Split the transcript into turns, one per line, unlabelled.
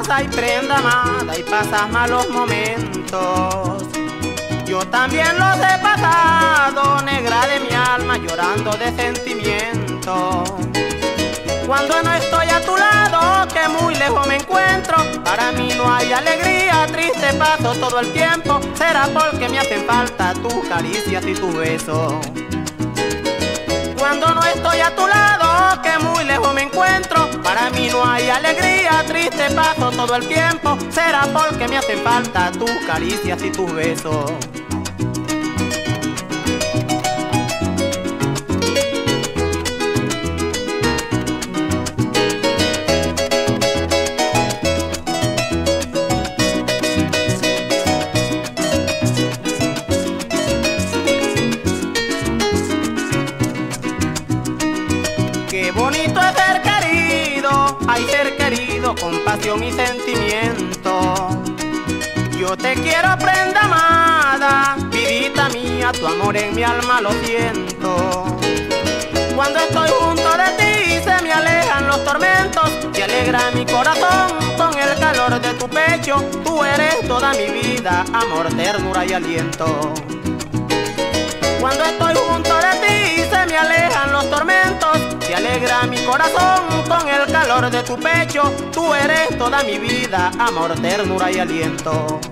Ay, prenda amada, y pasas malos momentos. Yo también los he pasado, negra de mi alma, llorando de sentimiento. Cuando no estoy a tu lado, que muy lejos me encuentro, para mí no hay alegría, triste paso todo el tiempo. Será porque me hacen falta tus caricias y tus besos. Cuando no estoy a tu lado, que muy lejos me encuentro, para mí no hay alegría, triste paso todo el tiempo. Será porque me hacen falta tus caricias y tus besos. Qué bonito es ser querido, ay, ser querido con pasión y sentimiento. Yo te quiero, prenda amada, vidita mía, tu amor en mi alma lo siento. Cuando estoy junto de ti se me alejan los tormentos, te alegra mi corazón con el calor de tu pecho. Tú eres toda mi vida, amor, ternura y aliento. Cuando estoy junto de ti se me alejan los tormentos, te alegra mi corazón con el calor de tu pecho. Tú eres toda mi vida, amor, ternura y aliento.